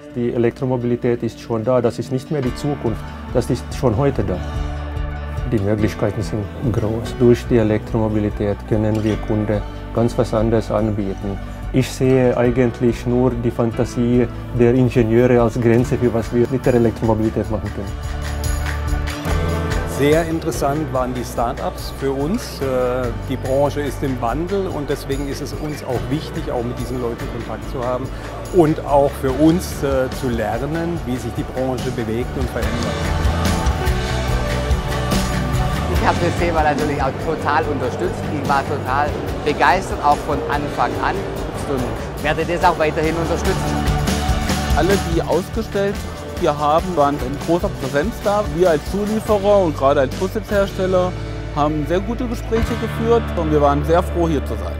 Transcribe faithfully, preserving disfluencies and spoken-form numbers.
Die Elektromobilität ist schon da, das ist nicht mehr die Zukunft, das ist schon heute da. Die Möglichkeiten sind groß. Durch die Elektromobilität können wir Kunden ganz was anderes anbieten. Ich sehe eigentlich nur die Fantasie der Ingenieure als Grenze, für was wir mit der Elektromobilität machen können. Sehr interessant waren die Start-ups für uns. Die Branche ist im Wandel und deswegen ist es uns auch wichtig, auch mit diesen Leuten Kontakt zu haben und auch für uns zu lernen, wie sich die Branche bewegt und verändert. Ich habe das Thema natürlich auch total unterstützt. Ich war total begeistert, auch von Anfang an, und werde das auch weiterhin unterstützen. Alle, die ausgestellt hier haben, waren in großer Präsenz da. Wir als Zulieferer und gerade als Bussitzhersteller haben sehr gute Gespräche geführt und wir waren sehr froh, hier zu sein.